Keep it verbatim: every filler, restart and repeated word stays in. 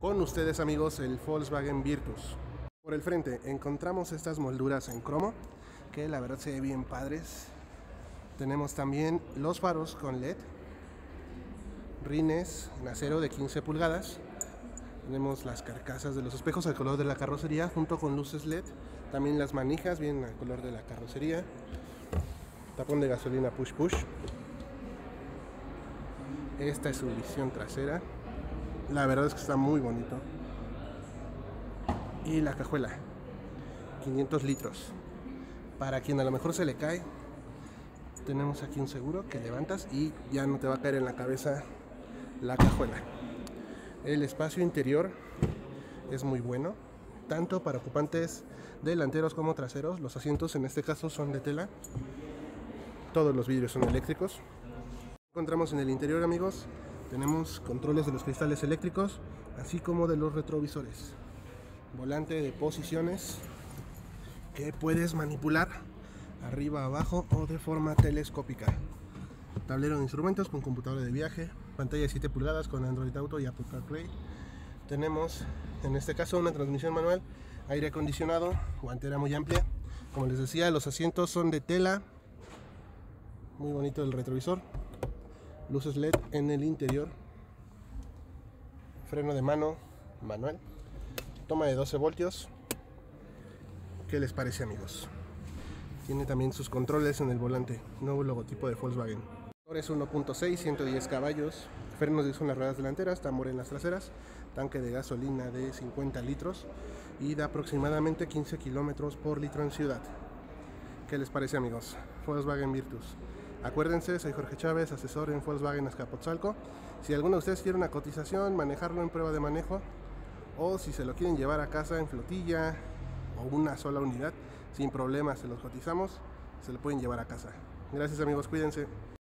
Con ustedes, amigos, el Volkswagen Virtus. Por el frente encontramos estas molduras en cromo que la verdad se ven bien padres. Tenemos también los faros con L E D, rines en acero de quince pulgadas. Tenemos las carcasas de los espejos al color de la carrocería junto con luces L E D. También las manijas vienen al color de la carrocería. Tapón de gasolina push push. Esta es su visión trasera. La verdad es que está muy bonito. Y la cajuela, quinientos litros. Para quien a lo mejor se le cae, tenemos aquí un seguro que levantas y ya no te va a caer en la cabeza la cajuela. El espacio interior es muy bueno, tanto para ocupantes delanteros como traseros. Los asientos en este caso son de tela. Todos los vidrios son eléctricos. Encontramos en el interior, amigos, tenemos controles de los cristales eléctricos, así como de los retrovisores. Volante de posiciones que puedes manipular arriba, abajo o de forma telescópica. Tablero de instrumentos con computadora de viaje, pantalla de siete pulgadas con Android Auto y Apple CarPlay. Tenemos en este caso una transmisión manual, aire acondicionado, guantera muy amplia. Como les decía, los asientos son de tela. Muy bonito el retrovisor. Luces L E D en el interior. Freno de mano manual. Toma de doce voltios. ¿Qué les parece, amigos? Tiene también sus controles en el volante. Nuevo logotipo de Volkswagen. Motores uno punto seis, ciento diez caballos. Frenos de las ruedas delanteras, tambor en las traseras. Tanque de gasolina de cincuenta litros. Y da aproximadamente quince kilómetros por litro en ciudad. ¿Qué les parece, amigos? Volkswagen Virtus. Acuérdense, soy Jorge Chávez, asesor en Volkswagen Azcapotzalco. Si alguno de ustedes quiere una cotización, manejarlo en prueba de manejo, o si se lo quieren llevar a casa en flotilla o una sola unidad, sin problema se los cotizamos, se lo pueden llevar a casa. Gracias, amigos, cuídense.